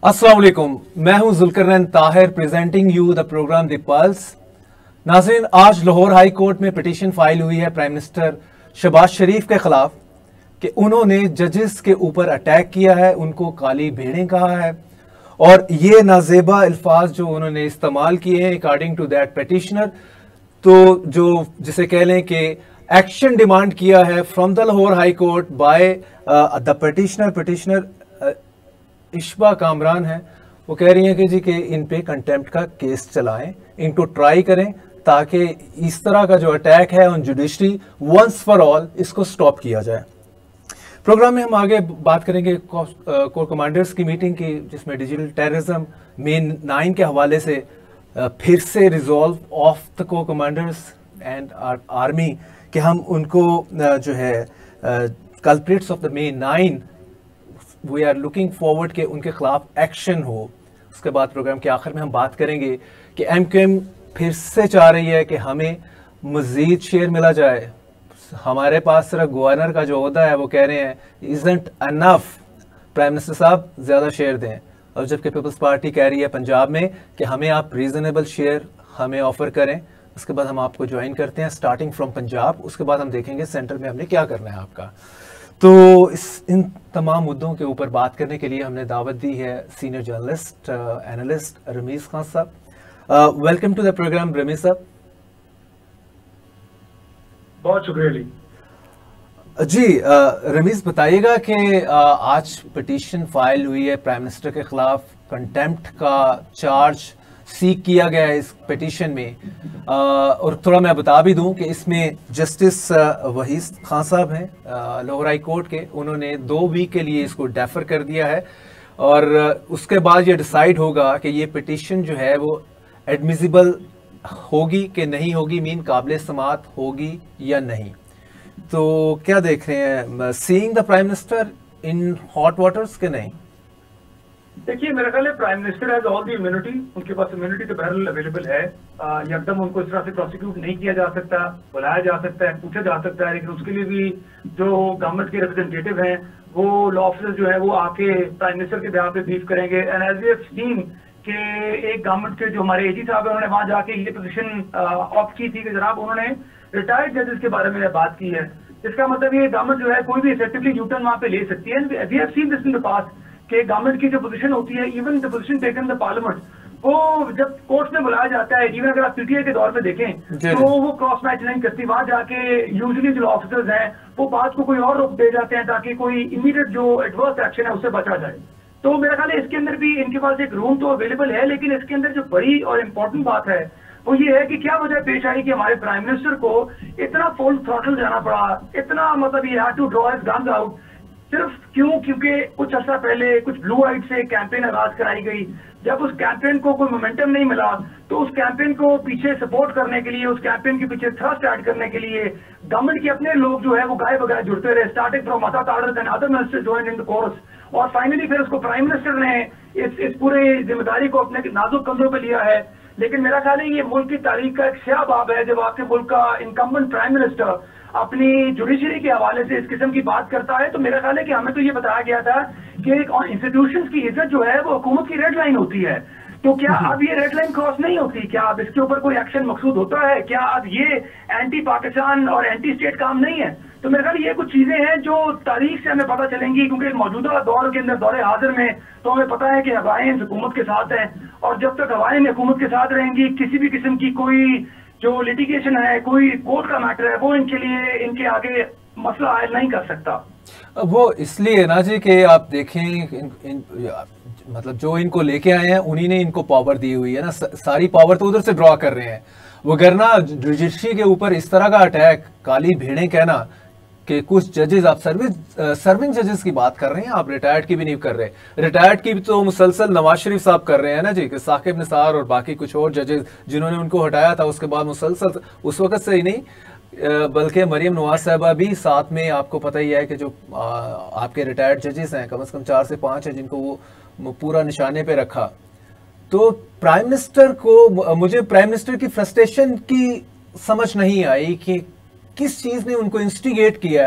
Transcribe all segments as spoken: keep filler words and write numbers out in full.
अस्सलाम वालेकुम, मैं हूं Zulqarnain Tahir presenting you the program the pulse. नाज़रीन, आज लाहौर हाई कोर्ट में पिटीशन फाइल हुई है प्राइम मिनिस्टर शहबाज शरीफ के खिलाफ कि उन्होंने जजेस के ऊपर अटैक किया है, उनको काली भेड़ें कहा है और ये नाजेबा अल्फाज जो उन्होंने इस्तेमाल किए हैं अकॉर्डिंग टू दैट पिटिशनर, तो जो जिसे कह लें कि एक्शन डिमांड किया है from the Lahore high court by the petitioner petitioner Ishba Kamran है। वो कह रही हैं कि जी कि इन पे कंटेम्प्ट का केस चलाएं, इनको ट्राई करें ताकि इस तरह का जो अटैक है on judiciary once for all इसको स्टॉप किया जाए। प्रोग्राम में हम आगे बात करेंगे कोर कमांडर्स की मीटिंग की, जिसमें डिजिटल टेररिज्म मेन नाइन के हवाले से फिर से resolve of the core commanders and army कि हम उनको जो है culprits of the main nine we are looking forward के उनके खिलाफ एक्शन हो। उसके बाद प्रोग्राम के आखिर में हम बात करेंगे कि एम क्यू एम फिर से चाह रही है कि हमें मजीद शेयर मिला जाए। हमारे पास सिर्फ गवर्नर का जो ओहदा है वो कह रहे हैं इजंट अनफ, प्राइम मिनिस्टर साहब ज़्यादा शेयर दें, और जबकि पीपल्स पार्टी कह रही है पंजाब में कि हमें आप रीजनेबल शेयर हमें ऑफर करें। उसके बाद हम आपको ज्वाइन करते हैं स्टार्टिंग फ्रॉम पंजाब, उसके बाद हम देखेंगे सेंटर में हमने क्या करना है आपका। तो इस इन तमाम मुद्दों के ऊपर बात करने के लिए हमने दावत दी है senior journalist analyst Ramiz Khan साहब। Welcome to the program Ramiz साहब। बहुत शुक्रिया जी। जी रमीज, बताइएगा कि आज पिटीशन फाइल हुई है प्राइम मिनिस्टर के खिलाफ, कंटेम्प्ट का चार्ज सीक किया गया है इस पिटीशन में, आ, और थोड़ा मैं बता भी दूं कि इसमें जस्टिस वहीद खान साहब हैं लाहौर हाई कोर्ट के, उन्होंने दो वीक के लिए इसको डेफर कर दिया है और उसके बाद ये डिसाइड होगा कि ये पिटीशन जो है वो एडमिसिबल होगी कि नहीं होगी, मीन काबिल समात होगी या नहीं। तो क्या देख रहे हैं, seeing the prime minister in hot waters के नहीं? देखिए, मेरा ख्याल है prime minister has all the immunity, उनके पास इम्यूनिटी तो बहरहाल अवेलेबल है। एकदम उनको इस तरह से प्रोसिक्यूट नहीं किया जा सकता, बुलाया जा सकता है, पूछा जा सकता है, लेकिन उसके लिए भी जो गवर्नमेंट के रिप्रेजेंटेटिव हैं वो लॉ ऑफिसर जो है वो आके प्राइम मिनिस्टर के बिहाफ पे ब्रीफ करेंगे। And as we have seen कि एक गवर्नमेंट के जो हमारे एजी साहब है उन्होंने वहां जाके ये पोजीशन ऑप्ट की थी कि जनाब उन्होंने रिटायर्ड जजेस के बारे में बात की है। इसका मतलब ये गवर्नमेंट जो है कोई भी इफेक्टिवली यूटर्न वहां पे ले सकती है। We have seen this in the past कि गवर्नमेंट की जो पोजीशन होती है, even the position taken the parliament, वो जब कोर्ट में बुलाया जाता है, इवन अगर आप पीटीआई के दौर पे देखें तो वो क्रॉस मैच नहीं करती। वहां जाके यूजुअली जो ऑफिसर्स हैं वो बात को कोई और रोक दे जाते हैं ताकि कोई इमीडिएट जो एडवर्स एक्शन है उससे बचा जाए। तो मेरा ख्याल है इसके अंदर भी इनके पास एक रूम तो अवेलेबल है, लेकिन इसके अंदर जो बड़ी और इम्पोर्टेंट बात है वो ये है कि क्या वजह पेश आई कि हमारे प्राइम मिनिस्टर को इतना फुल थ्रॉटल जाना पड़ा, इतना मतलब ये had to draw his guns out. सिर्फ क्यों? क्योंकि कुछ अर्सा पहले कुछ ब्लू आइट से कैंपेन आगाज कराई गई। जब उस कैंपेन को कोई मोमेंटम नहीं मिला तो उस कैंपेन को पीछे सपोर्ट करने के लिए, उस कैंपेन के पीछे थ्रस्ट ऐड करने के लिए गवर्नमेंट के अपने लोग जो है वो गाय बगाए जुड़ते रहे, starting from Atta Tarar and other minister joined in the course, और फाइनली फिर उसको प्राइम मिनिस्टर ने इस इस पूरे जिम्मेदारी को अपने नाजुक कंधों पर लिया है। लेकिन मेरा ख्याल है ये मुल्क की तारीख का एक स्याह बाब है जब आपके मुल्क का इनकम्बेंट प्राइम मिनिस्टर अपनी जुडिशरी के हवाले से इस किस्म की बात करता है। तो मेरा ख्याल है कि हमें तो ये बताया गया था कि एक इंस्टीट्यूशंस की इज्जत जो है वो हुकूमत की रेड लाइन होती है। तो क्या अब ये रेड लाइन क्रॉस नहीं होती? क्या अब इसके ऊपर कोई एक्शन मकसूद होता है? क्या अब ये एंटी पाकिस्तान और एंटी स्टेट काम नहीं है? तो मेरे ख्याल ये कुछ चीजें हैं जो तारीख से हमें पता चलेंगी, क्योंकि मौजूदा दौर के अंदर, दौरे हाजिर में तो हमें पता है कि हवाएं हुकूमत के साथ हैं, और जब तक हवाएं हुकूमत के साथ रहेंगी किसी भी किस्म की कोई जो लिटिगेशन है, कोई कोर्ट का मैटर है, वो इनके लिए इनके आगे मसला हल नहीं कर सकता। वो इसलिए ना जी कि आप देखें इन, इन, मतलब जो इनको लेके आए हैं उन्हीं ने इनको पावर दी हुई है ना, सारी पावर तो उधर से ड्रॉ कर रहे हैं। वगरना जुडिशरी के ऊपर इस तरह का अटैक, काली भेड़ें कहना कि कुछ जजेस, आप सर्विस सर्विंग जजेस की बात कर रहे हैं, आप रिटायर्ड की भी नहीं कर रहे। रिटायर्ड की भी तो मुसलसल नवाज शरीफ साहब कर रहे हैं ना जी, कि साकिब निसार और बाकी कुछ और जजेस जिन्होंने उनको हटाया था उसके बाद मुसलसल उस वक्त से ही नहीं, बल्कि मरियम नवाज साहबा भी साथ में, आपको पता ही है कि जो आ, आपके रिटायर्ड जजेस हैं कम से कम चार से पांच है जिनको वो पूरा निशाने पे रखा। तो प्राइम मिनिस्टर को, मुझे प्राइम मिनिस्टर की फ्रस्ट्रेशन की समझ नहीं आई कि किस चीज ने उनको इंस्टिगेट किया है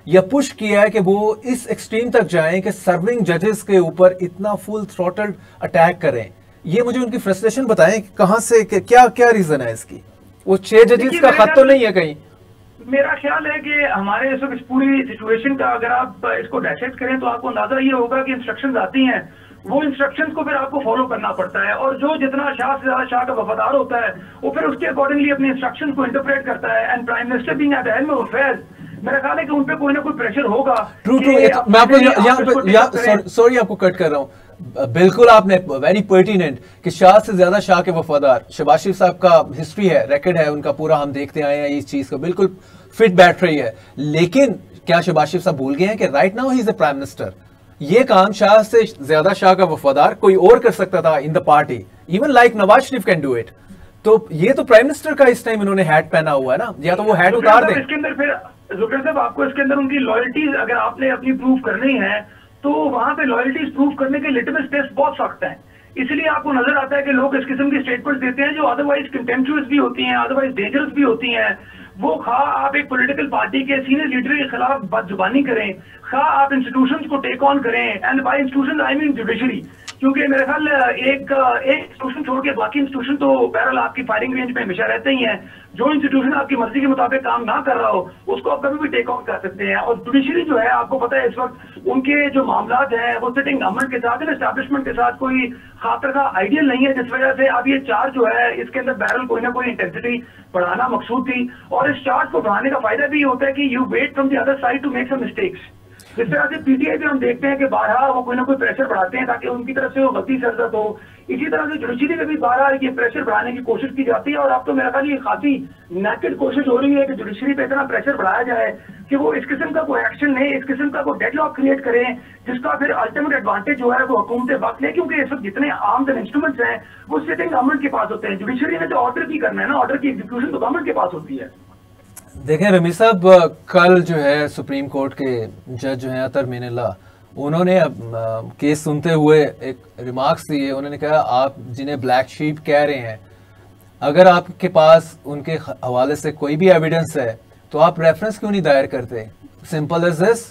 या पुश किया है कि वो इस एक्सट्रीम तक जाएं कि सर्विंग जजेस के ऊपर इतना फुल थ्रॉटल्ड अटैक करें? ये मुझे उनकी फ्रस्ट्रेशन बताएं कि कहां से, कि क्या क्या रीजन है इसकी? वो छह जजेस का खत तो नहीं है कहीं? मेरा ख्याल है कि हमारे इस पूरी सिचुएशन का अगर आप इसको डायसेक्ट करें तो आपको अंदाजा ये होगा कि इंस्ट्रक्शंस आती हैं, वो इंस्ट्रक्शंस को फिर आपको फॉलो करना पड़ता है, और जो जितना शाह से ज्यादा शाह का वफादार होता है वो फिर उसके अकॉर्डिंगली अपने इंस्ट्रक्शंस को इंटरप्रेट करता है। And prime minister being at the helm of affairs, मेरा ख्याल है कि उन पे कोई ना कोई प्रेशर होगा। ट्रू ट्रू मैं आपको यहाँ पे सॉरी आपको कट कर रहा हूँ, बिल्कुल आपने वेरी पर्टिनेंट कि शाह से ज्यादा शाह के वफादार। शहबाज शरीफ साहब का हिस्ट्री है, रिकॉर्ड है उनका पूरा, हम देखते आए हैं, इस चीज को बिल्कुल फिट बैठ रही है। लेकिन क्या शहबाज शरीफ साहब भूल गए हैं कि right now he is the prime minister? ये काम शाह से ज्यादा शाह का वफादार कोई और कर सकता था in the party, even like Nawaz Sharif can do it. तो ये तो प्राइम मिनिस्टर का इस टाइम इन्होंने हैट पहना हुआ है ना, या तो वो हैट उतार दें। इसके अंदर फिर जुबेर साहब आपको इसके अंदर उनकी लॉयल्टीज अगर आपने अपनी प्रूव करनी है तो वहां पे लॉयल्टीज प्रूव करने के लिटमस टेस्ट बहुत सख्त हैं। इसलिए आपको नजर आता है कि लोग इस किस्म की स्टेटमेंट्स देते हैं जो अदरवाइज कंटेम्प्चुअस भी होती हैं, अदरवाइज डेंजरस भी होती हैं। वो खा आप एक पॉलिटिकल पार्टी के सीनियर लीडर के खिलाफ बदजुबानी करें, खा आप इंस्टीट्यूशंस को टेक ऑन करें, and by institution I mean judiciary, क्योंकि मेरे ख्याल एक एक इंस्टीट्यूशन छोड़ के बाकी इंस्टीट्यूशन तो बहरहाल आपकी फायरिंग रेंज में हमेशा रहते ही हैं। जो इंस्टीट्यूशन आपकी मर्जी के मुताबिक काम ना कर रहा हो उसको आप कभी भी टेक ऑन कर सकते हैं। और जुडिशरी जो है आपको पता है इस वक्त उनके जो मामला हैं वो सिटिंग गवर्नमेंट के साथ, एस्टैब्लिशमेंट के साथ कोई खातर का आइडियल नहीं है, जिस वजह से अब ये चार्ज जो है इसके अंदर बहरहाल कोई ना कोई इंटेंसिटी बढ़ाना मकसूद थी। और इस चार्ज को बढ़ाने का फायदा भी होता है कि you wait from the other side to make some mistakes. जिस तरह से पीटीआई पे हम देखते हैं कि बारहा वो कोई ना कोई प्रेशर बढ़ाते हैं ताकि उनकी तरफ से वो गलती सरजद हो, इसी तरह से जुडिशरी में भी बारहा ये प्रेशर बढ़ाने की कोशिश की जाती है। और अब तो मेरा ख्याल ये खासी नेकेड कोशिश हो रही है कि जुडिशरी पे इतना प्रेशर बढ़ाया जाए कि वो इस किस्म का कोई एक्शन ले, इस किस्म का कोई डेडलॉक क्रिएट करें जिसका फिर अल्टीमेट एडवांटेज जो है वो हुकूमत वक्त ले, क्योंकि इस वक्त जितने आर्म्स एंड इंस्ट्रूमेंट्स हैं वो सिटिंग गवर्नमेंट के पास होते हैं। जुडिशरी ने जो ऑर्डर की करना है ना, ऑर्डर की एग्जीक्यूशन तो गवर्नमेंट के पास होती है। देखें रमीज साहब, कल जो है सुप्रीम कोर्ट के जज जो हैं अतर मीनल्ला, उन्होंने अब केस सुनते हुए एक रिमार्क्स दिए। उन्होंने कहा आप जिन्हें ब्लैक शीप कह रहे हैं, अगर आपके पास उनके हवाले से कोई भी एविडेंस है तो आप रेफरेंस क्यों नहीं दायर करते? Simple as this.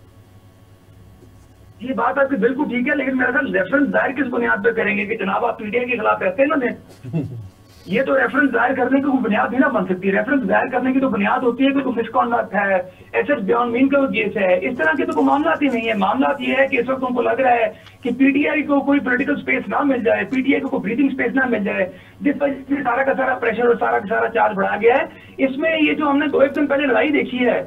ये बात आपकी बिल्कुल ठीक है, लेकिन मेरे ख्याल रेफरेंस दायर किस बुनियाद पर करेंगे कि जनाब आप पीटीआई के खिलाफ कहते हैं ना, ये तो रेफरेंस दायर करने की कोई बुनियाद नहीं ना बन सकती। रेफरेंस दायर करने की तो बुनियाद होती है कि कोई मिसकॉन्डक्ट है, एसेट्स बियॉन्ड मीन का केस है, इस तरह के तो कोई मामला ही नहीं है। मामला ये है कि इस वक्त उनको लग रहा है कि पीटीआई को कोई पॉलिटिकल स्पेस ना मिल जाए, पीटीआई को कोई ब्रीथिंग स्पेस ना मिल जाए, जिस वजह से सारा का सारा प्रेशर और सारा का सारा चार्ज बढ़ा गया है। इसमें ये जो हमने दो एक दिन पहले लड़ाई देखी है,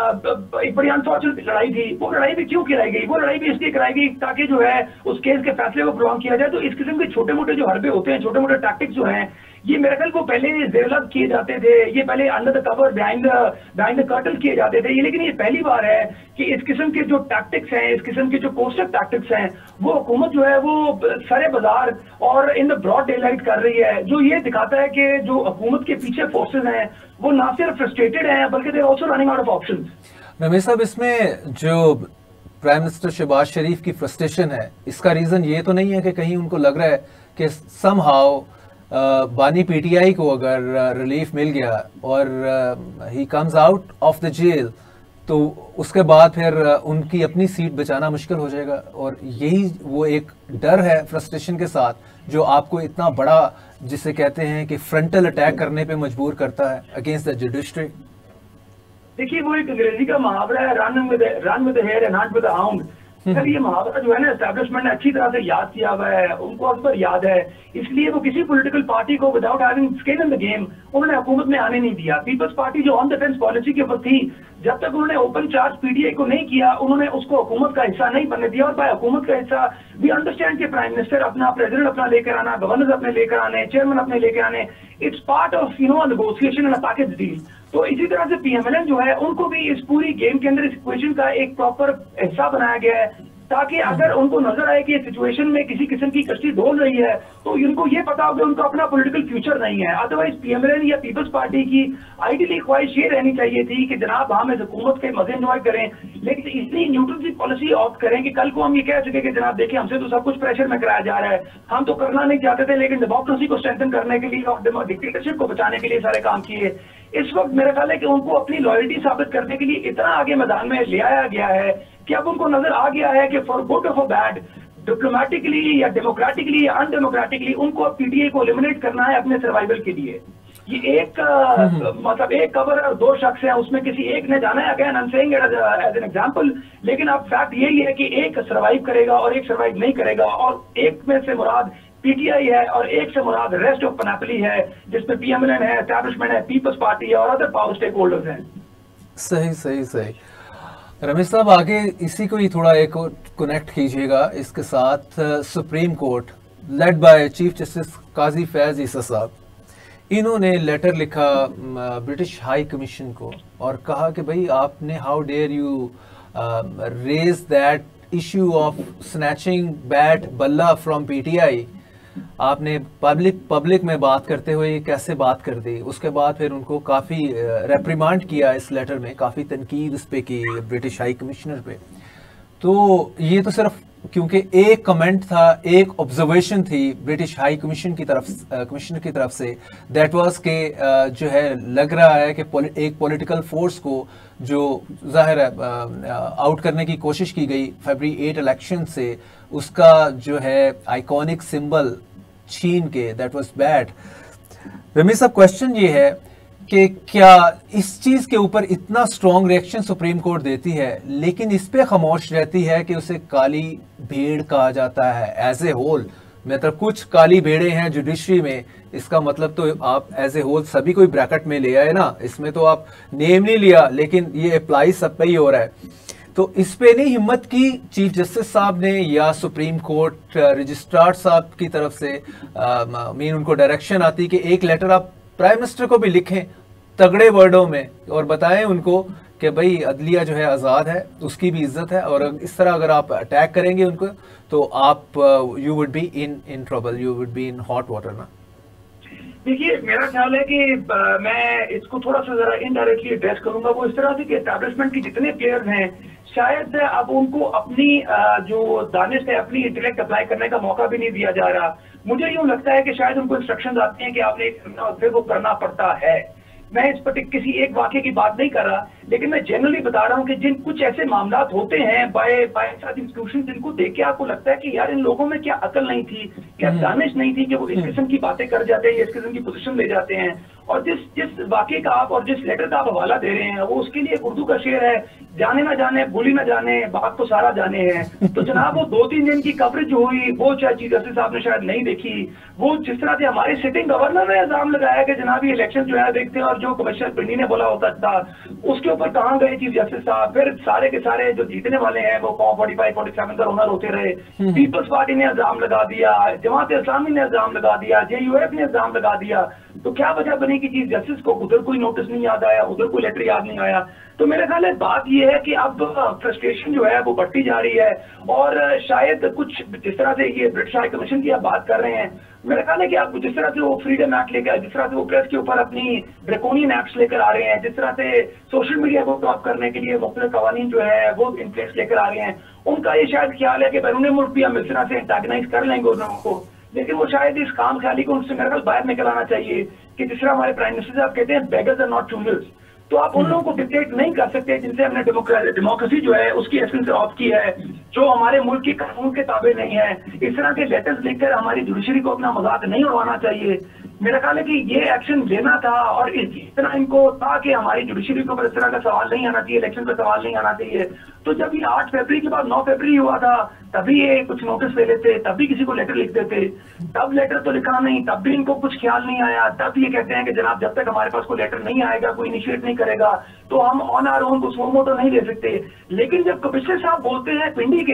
एक बड़ी अनफॉर्चुनेट लड़ाई थी, वो लड़ाई भी क्यों कराई गई? वो लड़ाई भी इसलिए कराई गई ताकि जो है उस केस के फैसले को प्रोलॉन्ग किया जाए। तो इस किस्म के छोटे मोटे जो हरबे होते हैं, छोटे मोटे टैक्टिक्स जो हैं, ये मेरे ख्याल को पहले जेरलब किए जाते थे, ये पहले under the cover behind the behind the curtain किए जाते थे। ये लेकिन ये पहली बार है कि इस किस्म के जो टैक्टिक्स हैं, इस किस्म के जो कोस्टर टैक्टिक्स हैं, वो हुकूमत जो है वो सरे बाजार और in the broad daylight कर रही है, जो ये दिखाता है कि जो हुकूमत के पीछे फोर्सेज हैं वो ना सिर्फ फ्रस्ट्रेटेड हैं बल्कि they are also running out of options. Ramesh साहब, इसमें जो प्राइम मिनिस्टर शहबाज शरीफ की फ्रस्ट्रेशन है, इसका रीजन ये तो नहीं है कि कहीं उनको लग रहा है कि समहाउ बानी पीटीआई को अगर रिलीफ मिल गया और he comes out of the jail तो उसके बाद फिर उनकी अपनी सीट बचाना मुश्किल हो जाएगा? और यही वो एक डर है फ्रस्ट्रेशन के साथ जो आपको इतना बड़ा, जिसे कहते हैं कि फ्रंटल अटैक करने पे मजबूर करता है अगेंस्ट द जुडिशरी। देखिए, वो एक अंग्रेजी का मुहावरा है, run with run with the hare and not with the hound. Sir, ये मुहावरा जो है ना एस्टैब्लिशमेंट ने अच्छी तरह से याद किया हुआ है, उनको अब पर याद है, इसलिए वो किसी पॉलिटिकल पार्टी को without having skin in the game उन्होंने हुकूमत में आने नहीं दिया। पीपल्स पार्टी जो ऑन डिफेंस पॉलिसी के ऊपर थी, जब तक उन्होंने ओपन चार्ज पीटीआई को नहीं किया, उन्होंने उसको हुकूमत का हिस्सा नहीं बनने दिया। और बाय हुकूमत का हिस्सा वी अंडरस्टैंड के प्राइम मिनिस्टर अपना, प्रेसिडेंट अपना लेकर आना, गवर्नर अपने लेकर आने, चेयरमैन अपने लेकर आने, it's part of you know negotiation and a package deal. तो इसी तरह से पीएमएलएन जो है उनको भी इस पूरी गेम के अंदर इस इक्वेशन का एक प्रॉपर हिस्सा बनाया गया है। ताकि अगर उनको नजर आए कि सिचुएशन में किसी किस्म की कश्ती डोल रही है तो इनको ये पता हो कि उनका अपना पॉलिटिकल फ्यूचर नहीं है। अदरवाइज पीएमएलएन या पीपल्स पार्टी की आइडियली ख्वाहिश ये रहनी चाहिए थी कि जनाब हम इस हुकूमत के मजे एंजॉय करें, लेकिन इतनी न्यूट्रल सी पॉलिसी ऑप्ट करें कि कल को हम ये कह सके कि जनाब देखिए हमसे तो सब कुछ प्रेशर में कराया जा रहा है, हम तो करना नहीं चाहते थे लेकिन डेमोक्रेसी को स्ट्रेंथन करने के लिए और डिक्टेटरशिप को बचाने के लिए सारे काम किए। इस वक्त मेरा ख्याल है कि उनको अपनी लॉयल्टी साबित करने के लिए इतना आगे मैदान में ले आया गया है कि अब उनको नजर आ गया है कि फॉर गुड और फॉर बैड, डिप्लोमेटिकली या डेमोक्रेटिकली या अनडेमोक्रेटिकली उनको अब पीटीआई को एलिमिनेट करना है अपने सर्वाइवल के लिए। ये एक मतलब एक कवर और दो शख्स हैं, उसमें किसी एक ने जाना है, again I am saying it as an example, लेकिन अब फैक्ट यही है कि एक सर्वाइव करेगा और एक सर्वाइव नहीं करेगा, और एक में से मुराद पीटीआई है और एक से मुराद रेस्ट ऑफ पनापली है जिसमें पीएमएलएन है, एस्टैब्लिशमेंट है, पीपल्स पार्टी है और अदर पावर स्टेक होल्डर्स हैं। सही सही सही। रमेश साहब आगे इसी को ही थोड़ा एक कनेक्ट कीजिएगा इसके साथ। Supreme court led by chief justice Qazi Faez Isa साहब, इन्होंने लेटर लिखा ब्रिटिश हाई कमीशन को और कहा कि भाई आपने how dare you raise that issue of snatching bat बल्ला फ्रॉम पीटीआई, आपने पब्लिक पब्लिक में बात करते हुए कैसे बात कर दी। उसके बाद फिर उनको काफ़ी रेप्रिमांड किया इस लेटर में, काफ़ी तनकीद उस पर की ब्रिटिश हाई कमिश्नर पे। तो ये तो सिर्फ क्योंकि एक कमेंट था, एक ऑब्जर्वेशन थी ब्रिटिश हाई कमीशन की तरफ कमिश्नर की तरफ से, दैट वाज के जो है लग रहा है कि एक पॉलिटिकल फोर्स को जो जाहिर है आउट करने की कोशिश की गई फरवरी एट इलेक्शन से, उसका जो है आइकॉनिक सिंबल छीन के, दैट वाज बैड। रमेश साहब क्वेश्चन ये है कि क्या इस चीज के ऊपर इतना स्ट्रॉन्ग रिएक्शन सुप्रीम कोर्ट देती है लेकिन इस पे खामोश रहती है कि उसे काली भेड़ कहा जाता है एज ए होल, मतलब कुछ काली भेड़ें हैं जुडिशरी में, इसका मतलब तो आप एज ए होल सभी कोई ब्रैकेट में ले आए ना, इसमें तो आप नेम नहीं लिया लेकिन ये अप्लाई सब पे ही हो रहा है। तो इस पे नहीं हिम्मत की चीफ जस्टिस साहब ने या सुप्रीम कोर्ट रजिस्ट्रार साहब की तरफ से मीन उनको डायरेक्शन आती कि एक लेटर आप प्राइम मिनिस्टर को भी लिखें तगड़े वर्डों में और बताएं उनको कि भाई अदलिया जो है आज़ाद है, उसकी भी इज्जत है, और इस तरह अगर आप अटैक करेंगे उनको तो आप you would be in in trouble, you would be in hot water ना। देखिए मेरा ख्याल है कि आ, मैं इसको थोड़ा सा जरा इनडायरेक्टली एड्रेस करूंगा। वो इस तरह से कि एस्टैब्लिशमेंट के जितने प्लेयर्स हैं शायद अब उनको अपनी आ, जो दानिश है, अपनी इंटेलेक्ट अप्लाई करने का मौका भी नहीं दिया जा रहा। मुझे यूं लगता है कि शायद उनको इंस्ट्रक्शंस आती हैं कि आपने करना और फिर वो करना पड़ता है। मैं इस पर किसी एक वाक्य की बात नहीं कर रहा, लेकिन मैं जनरली बता रहा हूं कि जिन कुछ ऐसे मामला होते हैं बाय बाय साथ इंस्टीट्यूशन जिनको देख के आपको लगता है कि यार इन लोगों में क्या अकल नहीं थी, क्या दानिश नहीं थी कि वो इस किस्म की बातें कर जाते हैं, इस किस्म की पोजीशन ले जाते हैं। और जिस जिस वाक्य का आप और जिस लेटर का आप हवाला दे रहे हैं वो उसके लिए उर्दू का शेर है, जाने ना जाने भूली ना जाने बात तो सारा जाने हैं। तो जनाब वो दो तीन दिन की कवरेज हुई, वो चाहे चीफ जस्टिस साहब ने शायद नहीं देखी। वो जिस तरह से हमारे सिटिंग गवर्नर ने इल्जाम लगाया कि जनाब ये इलेक्शन जो है देखते हैं और जो कमिश्नर पिंडी ने बोला होता था उसके ऊपर कहाँ गए चीफ जस्टिस साहब। फिर सारे के सारे जो जीतने वाले हैं वो फोर्टी फाइव फोर्टी सेवन का ओनर होते रहे। पीपल्स पार्टी ने इल्जाम लगा दिया, जमात इस्लामी ने इल्जाम लगा दिया, जेयूएफ ने इल्जाम लगा दिया। तो क्या वजह बनी कि चीफ जस्टिस को उधर कोई नोटिस नहीं याद आया, उधर कोई लेटर याद नहीं आया। तो मेरे ख्याल है बात यह है कि अब फ्रस्ट्रेशन जो है वो बढ़ती जा रही है, और शायद कुछ जिस तरह से ये ब्रिटिश हाई कमीशन की आप बात कर रहे हैं, मेरा ख्याल है कि आप जिस तरह से वो फ्रीडम एक्ट लेकर, जिस तरह से वो प्रेस के ऊपर अपनी ड्रैकोनियन एक्ट्स लेकर आ रहे हैं, जिस तरह से सोशल मीडिया को टॉप करने के लिए मुख्तलिफ कवानीन जो है वो इन प्लेस लेकर आ रहे हैं, उनका ये शायद ख्याल है कि बैरून मुल्क भी हम इस तरह से एंटागनाइज कर लेंगे उन लोगों को। लेकिन वो शायद इस काम ख्याली को उनसे मेरे ख्याल बाहर निकल आना चाहिए कि जिस तरह हमारे प्राइम मिनिस्टर साहब कहते हैं बेगर्स आर नॉट चूजर्स। तो आप उन लोगों को डिक्टेट नहीं कर सकते जिनसे हमने डेमोक्रेसी जो है उसकी एसेंस ऑफ की है, जो हमारे मुल्क की कानून के ताबे नहीं है। इस तरह के लेटर्स लिखकर हमारी जुडिशरी को अपना मजाक नहीं उड़वाना चाहिए। मेरा ख्याल है कि ये एक्शन लेना था, और इतना इनको था कि हमारी जुडिशरी के ऊपर इस तरह का सवाल नहीं आना चाहिए, इलेक्शन पे सवाल नहीं आना चाहिए। तो जब ये आठ फरवरी के बाद नौ फरवरी हुआ था तभी ये कुछ नोटिस ले लेते, तब भी किसी को लेटर लिख देते। तब लेटर तो लिखा नहीं, तब भी इनको कुछ ख्याल नहीं आया। तब ये कहते हैं कि जनाब जब तक हमारे पास कोई लेटर नहीं आएगा, कोई इनिशिएट नहीं करेगा, तो हम ऑन आवर ओन को सो मोटो नहीं ले सकते। लेकिन जब कमिश्नर साहब बोलते हैं पिंडी के,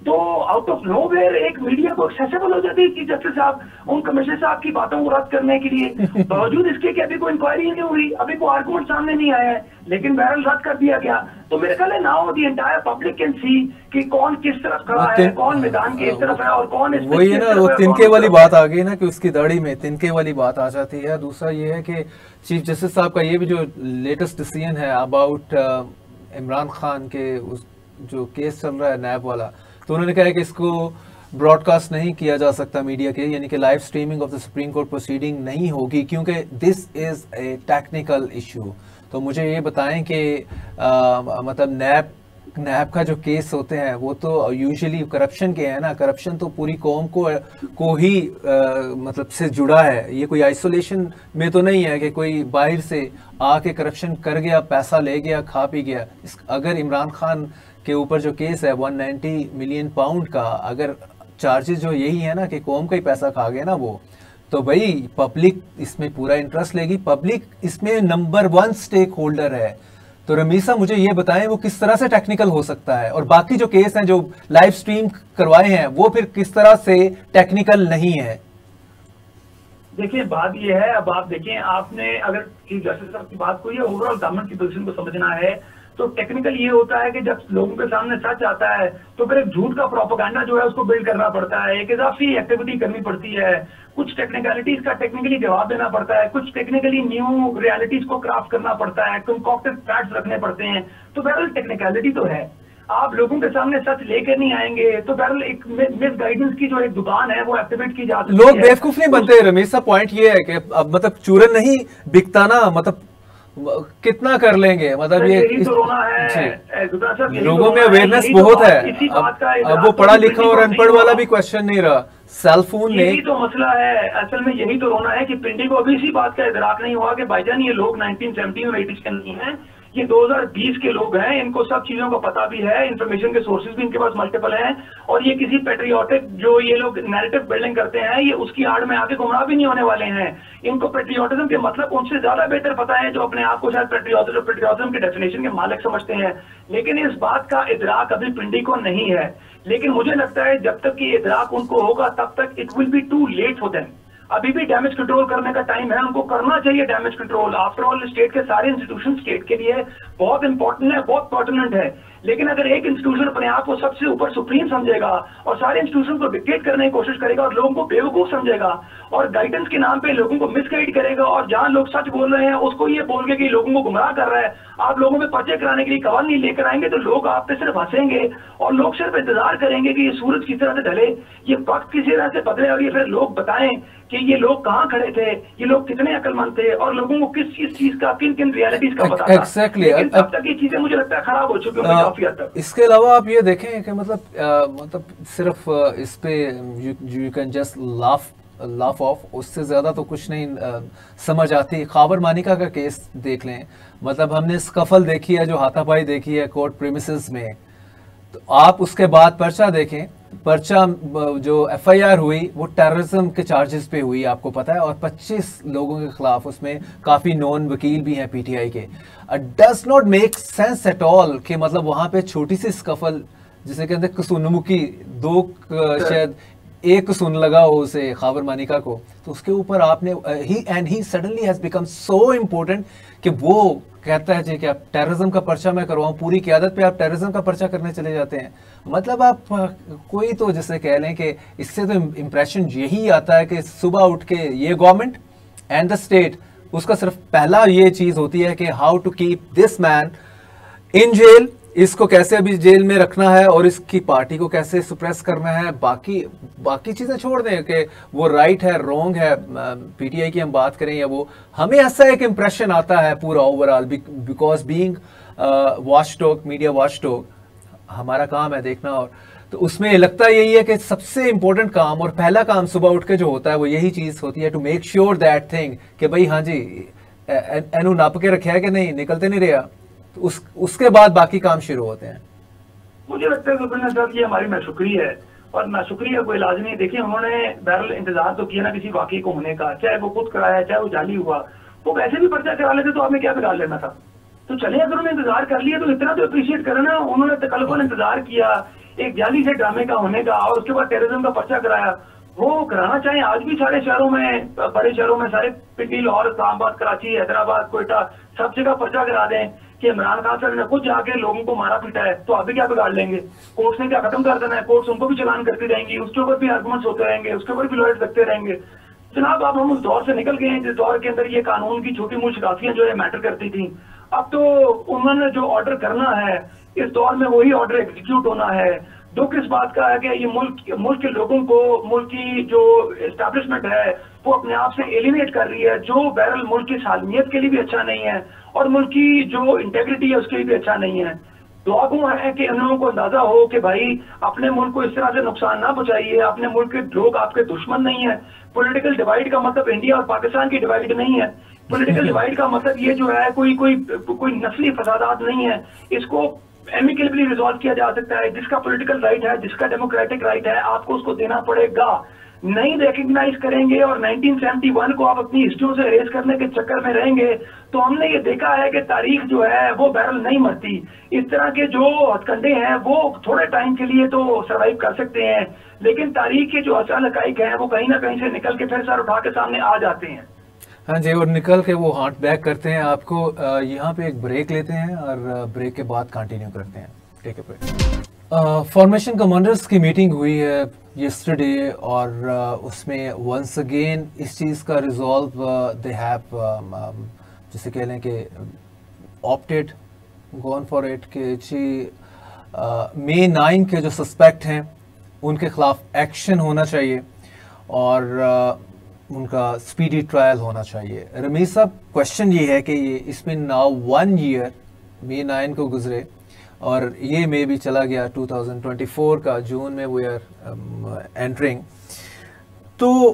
तो आउट ऑफ नोवेयर एक मीडिया को एक्सेसिबल हो जाती है चीफ जस्टिस साहब उन कमिश्नर साहब की बातों को रद्द करने के लिए, बावजूद इसके कि अभी कोई इंक्वायरी नहीं हुई, अभी कोई आर्गुमेंट सामने नहीं आया है, लेकिन बहरहाल रद्द कर दिया गया। तो मेरे ख्याल है now the entire public can see कि कौन किस तरफ खड़ा है, कौन मैदान की इस तरफ है और कौन इस वही है ना, वो तिनके वाली बात आ गई ना कि उसकी दाढ़ी में तिनके वाली बात आ जाती है। दूसरा ये है कि चीफ जस्टिस साहब का ये भी जो लेटेस्ट डिसीजन है अबाउट इमरान खान के उस जो केस चल रहा है नैब वाला, तो उन्होंने कहा है कि इसको ब्रॉडकास्ट नहीं किया जा सकता मीडिया के, यानी कि live streaming of the supreme court proceeding नहीं होगी क्योंकि this is a technical issue. तो मुझे ये बताएं कि मतलब नैब नैब का जो केस होते हैं वो तो यूजुअली करप्शन के हैं ना, करप्शन तो पूरी कौम को को ही आ, मतलब से जुड़ा है, ये कोई आइसोलेशन में तो नहीं है कि कोई बाहर से आके करप्शन कर गया, पैसा ले गया, खा पी गया। इस, अगर इमरान खान के ऊपर जो केस है एक सौ नब्बे मिलियन पाउंड का, अगर चार्जेस जो यही है ना कि कौम का ही पैसा खा गया ना वो, तो भाई पब्लिक इसमें पूरा इंटरेस्ट लेगी, पब्लिक इसमें नंबर वन स्टेक होल्डर है। तो रमीसा मुझे ये बताएं वो किस तरह से टेक्निकल हो सकता है, और बाकी जो केस हैं जो लाइव स्ट्रीम करवाए हैं वो फिर किस तरह से टेक्निकल नहीं है। देखिए बात ये है, अब आप देखें, आपने अगर चीफ जस्टिस साहब की बात को या ओवरऑल गवर्नमेंट की पोजीशन को समझना है तो टेक्निकल ये होता है कि जब लोगों के सामने सच आता है तो फिर एक झूठ का प्रोपेगेंडा जो है उसको बिल्ड करना पड़ता है, एक इजाफी एक्टिविटी करनी पड़ती है, कुछ टेक्निकलिटीज का टेक्निकली जवाब देना पड़ता है, कुछ टेक्निकली न्यू रियलिटीज को क्राफ्ट करना पड़ता है, कंकॉक्टेड फैक्ट्स रखने पड़ते हैं। तो बहरहाल टेक्निकलिटी तो है, आप लोगों के सामने सच लेकर नहीं आएंगे तो बहरहाल एक मिस गाइडेंस की जो एक दुकान है वो एक्टिवेट की जा सकती है। लोग बेवकूफ नहीं बनते रमेश साहब, पॉइंट ये है कि अब मतलब चूरन नहीं बिकता ना, मतलब कितना कर लेंगे, मतलब ये यही तो रोना है लोगों में अवेयरनेस बहुत है। अब, अब वो पढ़ा लिखा और अनपढ़ वाला भी क्वेश्चन नहीं रहा, सेल फोन ने यही तो मसला है। असल में यही तो रोना है कि पिंडी को अभी इसी बात का इदराक नहीं हुआ कि भाईजान ये लोग नाइनटीन सेवेंटी और एटी के नहीं है, ये दो हज़ार बीस के लोग हैं, इनको सब चीजों का पता भी है, इंफॉर्मेशन के सोर्सेज भी इनके पास मल्टीपल हैं, और ये किसी पेट्रियोटिक जो ये लोग नैरेटिव बिल्डिंग करते हैं ये उसकी आड़ में आके गुमराह भी नहीं होने वाले हैं। इनको पेट्रियोटिज्म के मतलब उनसे ज्यादा बेहतर पता है जो अपने आप को शायद पेट्रियोटिज्म पेट्रियोटिज्म के डेफिनेशन के मालिक समझते हैं, लेकिन इस बात का इदराक अभी पिंडी को नहीं है। लेकिन मुझे लगता है जब तक ये इदराक उनको होगा तब तक it will be too late for them. अभी भी डैमेज कंट्रोल करने का टाइम है, उनको करना चाहिए damage control. After all state के सारे इंस्टीट्यूशन स्टेट के लिए बहुत इंपॉर्टेंट है, बहुत पर्टिनेंट है, लेकिन अगर एक इंस्टीट्यूशन अपने आप को सबसे ऊपर सुप्रीम समझेगा और सारे इंस्टीट्यूशन को डिक्टेट करने की कोशिश करेगा और लोगों को बेवकूफ समझेगा और गाइडेंस के नाम पे लोगों को मिसगाइड करेगा और जहां लोग सच बोल रहे हैं उसको ये बोल के कि लोगों को गुमराह कर रहा है, आप लोगों में पर्चे कराने के लिए कवानी लेकर आएंगे तो लोग आप पे सिर्फ हंसेंगे और लोग सिर्फ इंतजार करेंगे कि ये सूरज किस तरह से ढले, ये वक्त किसी तरह से बदले और ये फिर लोग बताएं कि ये लोग कहाँ खड़े थे, ये लोग कितने अक्लमंद थे और लोगों को किस किस चीज का किन किन रियलिटीज का पता था। एग्जैक्टली अब तक ये चीजें मुझे लगता है खराब हो चुकी हैं काफी हद तक। इसके अलावा आप ये देखें कि मतलब आ, मतलब सिर्फ इस पे you can just laugh laugh off, उससे ज्यादा तो कुछ नहीं आ, समझ आती। खैबर मानिका का केस देख लें, मतलब हमने स्कफल देखी है, जो हाथापाई देखी है कोर्ट प्रीमिसेस में, तो आप उसके बाद पर्चा देखें, पर्चा जो एफआईआर हुई वो टेररिज्म के चार्जेस पे हुई, आपको पता है, और पच्चीस लोगों के खिलाफ, उसमें काफी नॉन वकील भी हैं पीटीआई के। Does not make sense at all कि मतलब वहां पे छोटी सी स्कफल जिसे कहते हैं कसूनमुखी, दो शायद एक कसून लगा हो उसे खैबर मानिका को, तो उसके ऊपर आपने ही and he suddenly has become so important कि वो कहता है जी कि आप टेररिज्म का पर्चा मैं करवाऊं, पूरी क़यादत पे आप टेररिज्म का पर्चा करने चले जाते हैं। मतलब आप कोई तो जैसे कह लें कि इससे तो इम्प्रेशन यही आता है कि सुबह उठ के ये गवर्नमेंट एंड द स्टेट, उसका सिर्फ पहला ये चीज होती है कि how to keep this man in jail, इसको कैसे अभी जेल में रखना है और इसकी पार्टी को कैसे सुप्रेस करना है। बाकी बाकी चीजें छोड़ दें कि वो राइट है रॉन्ग है, पीटीआई की हम बात करें या वो, हमें ऐसा एक इंप्रेशन आता है पूरा overall, because being watchdog, media watchdog हमारा काम है देखना, और तो उसमें लगता यही है कि सबसे इंपॉर्टेंट काम और पहला काम सुबह उठ के जो होता है वो यही चीज होती है, to make sure that thing कि भाई हाँ जी एनू नाप के रखे है कि नहीं, निकलते नहीं रहा, तो उस उसके बाद बाकी काम शुरू होते हैं। मुझे लगता है सुब्रमण्यम साहब ये हमारी नाशुक्री है, और नाशुक्री का कोई इलाज नहीं। देखिए उन्होंने बहरहाल इंतजार तो किया ना किसी वाकई को होने का, चाहे वो खुद कराया चाहे वो जाली हुआ, वो वैसे भी पर्चा करा लेते तो आपने क्या बिगाड़ लेना था। तो चले अगर उन्होंने इंतजार कर लिया तो इतना तो अप्रिशिएट करें ना, उन्होंने तकल्लुफ़न इंतजार किया, एक जाली से ड्रामे का होने का और उसके बाद टेररिज्म का पर्चा कराया, वो कराना चाहें आज भी सारे शहरों में, बड़े शहरों में, सारे पिंडी, लाहौर, इस्लामाबाद, कराची, हैदराबाद, कोयटा, सब जगह पर्चा करा दें कि इमरान खान साहब ने खुद जाके लोगों को मारा पीटा है, तो आप भी क्या बिगाड़ लेंगे? कोर्ट्स ने क्या खत्म कर देना है? कोर्ट्स उनको भी चलान करती रहेंगी, उसके ऊपर भी आर्गुमेंट्स होते रहेंगे, उसके ऊपर भी लॉयर्स लगते रहेंगे। जनाब अब हम उस दौर से निकल गए हैं जिस दौर के अंदर ये कानून की छोटी मोटी शिकायतें जो है मैटर करती थी। अब तो उन्होंने जो ऑर्डर करना है इस दौर में वही ऑर्डर एग्जीक्यूट होना है। दुख इस बात का है कि ये मुल्क मुल्क के लोगों को, मुल्क की जो एस्टैब्लिशमेंट है वो अपने आप से एलिमिनेट कर रही है, जो बहरहाल मुल्क की सालमियत के लिए भी अच्छा नहीं है और मुल्क की जो इंटेग्रिटी है उसके लिए भी अच्छा नहीं है। दुआ गो है कि उन लोगों को अंदाजा हो कि भाई अपने मुल्क को इस तरह से नुकसान ना पहुंचाइए, अपने मुल्क के लोग आपके दुश्मन नहीं है। पॉलिटिकल डिवाइड का मतलब इंडिया और पाकिस्तान की डिवाइड नहीं है। पॉलिटिकल डिवाइड का मतलब ये जो है कोई कोई कोई नस्ली फसादात नहीं है। इसको एमिकली रिजॉल्व किया जा सकता है। जिसका पॉलिटिकल राइट है, जिसका डेमोक्रेटिक राइट है, आपको उसको देना पड़ेगा। नहीं रिकग्नाइज करेंगे और नाइनटीन सेवेंटी वन को आप अपनी हिस्ट्री से रेस करने के चक्कर में रहेंगे तो हमने ये देखा है कि तारीख जो है वो बहरहाल नहीं मरती। इस तरह के जो हथकंडे हैं वो थोड़े टाइम के लिए तो सर्वाइव कर सकते हैं, लेकिन तारीख के जो असल हकाइक हैं वो कहीं ना कहीं से निकल के फिर सर उठा के सामने आ जाते हैं। हाँ जी, और निकल के वो हार्ट बैक करते हैं। आपको यहाँ पे एक ब्रेक लेते हैं और ब्रेक के बाद कंटिन्यू करते हैं। Take a break. Formation commanders की मीटिंग हुई है yesterday और uh, उसमें वंस अगेन इस चीज़ का रिजॉल्व दे हैव जैसे कह लें कि ऑप्टेड गॉन फॉर इट कि जी मे नाइन के जो सस्पेक्ट हैं उनके खिलाफ एक्शन होना चाहिए और uh, उनका स्पीडी ट्रायल होना चाहिए। रमीज साहब, क्वेश्चन ये है कि ये इसमें now one year May nine को गुजरे और ये में भी चला गया टू थाउजेंड ट्वेंटी फोर का जून में वी आर एंटरिंग, तो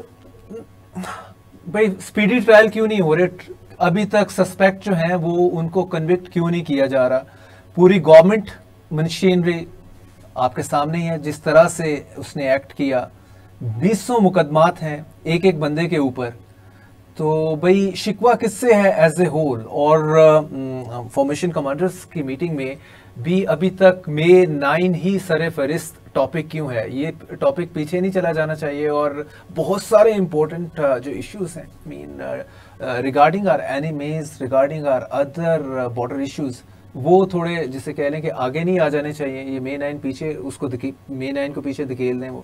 भाई स्पीडी ट्रायल क्यों नहीं हो रहे? अभी तक सस्पेक्ट जो हैं वो उनको कन्विक्ट क्यों नहीं किया जा रहा? पूरी गवर्नमेंट मशीनरी आपके सामने ही है, जिस तरह से उसने एक्ट किया। बीसों मुकदमात हैं एक एक बंदे के ऊपर, तो भाई शिकवा किससे है एज ए होल? और फॉर्मेशन कमांडर्स की मीटिंग में भी अभी तक मे नाइन ही सरे फहरिस्त टॉपिक क्यों है? ये टॉपिक पीछे नहीं चला जाना चाहिए और बहुत सारे इम्पोर्टेंट जो इश्यूज हैं mean regarding our enemies, regarding our other border issues, वो थोड़े जिसे कह लें कि आगे नहीं आ जाने चाहिए। ये मे नाइन पीछे उसको मे नाइन को पीछे धकेल दें वो।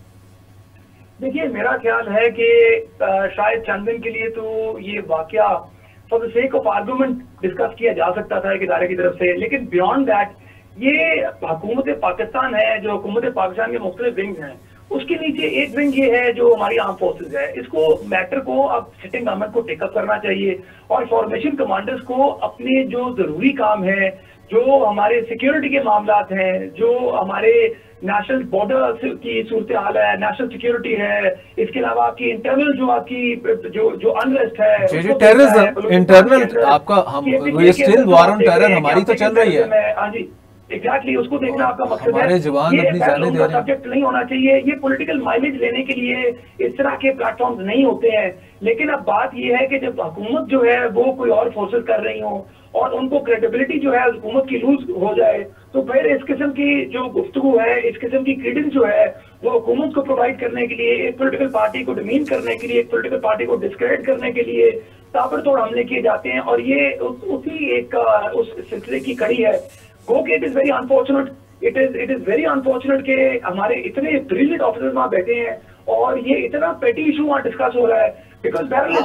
देखिए, मेरा ख्याल है कि शायद चंद दिन के लिए तो ये वाकया for the sake of argument discuss किया जा सकता था एक इदारे की तरफ से, लेकिन बियॉन्ड दैट ये हुकूमत पाकिस्तान है, जो हुकूमत पाकिस्तान के मुख्तलिफ विंग्स हैं, उसके नीचे एक विंग ये है जो हमारी आर्म फोर्सेज है। इसको मैटर को अब सिटिंग गवर्नमेंट को टेकअप करना चाहिए और फॉर्मेशन कमांडर्स को अपने जो जरूरी काम है, जो हमारे सिक्योरिटी के मामलात हैं, जो हमारे नेशनल बॉर्डर की सूरत हाल है, नेशनल सिक्योरिटी है, इसके अलावा आपकी इंटरनल जो आपकी जो जो अनरेस्ट है, टेररिज्म इंटरनल आपका हम ये स्टिल वार ऑन टेरर हमारी तो चल रही है। हाँ जी, एग्जैक्टली, उसको देखना आपका मकसद है। जवान अपनी जानें दे रहे हैं। सब्जेक्ट नहीं होना चाहिए। ये पॉलिटिकल माइलेज लेने के लिए इस तरह के प्लेटफॉर्म्स नहीं होते हैं। लेकिन अब बात ये है कि जब हुकूमत जो है वो कोई और फोर्सेस कर रही हो और उनको क्रेडिबिलिटी जो है हुकूमत की लूज हो जाए, तो फिर इस किस्म की जो गुफ्तगू है, इस किस्म की क्रेडिट जो है वो हुकूमत को प्रोवाइड करने के लिए, एक पोलिटिकल पार्टी को डिमीन करने के लिए, एक पोलिटिकल पार्टी को डिस्क्रेडिट करने के लिए ताबड़तोड़ हमले किए जाते हैं। और ये उस, उसी एक उस सिलसिले की कड़ी है। गो के it is very unfortunate, it is it is very unfortunate कि हमारे इतने ब्रिलियंट ऑफिसर्स वहां बैठे हैं और ये इतना पेटी इशू वहां डिस्कस हो रहा है। बिकॉज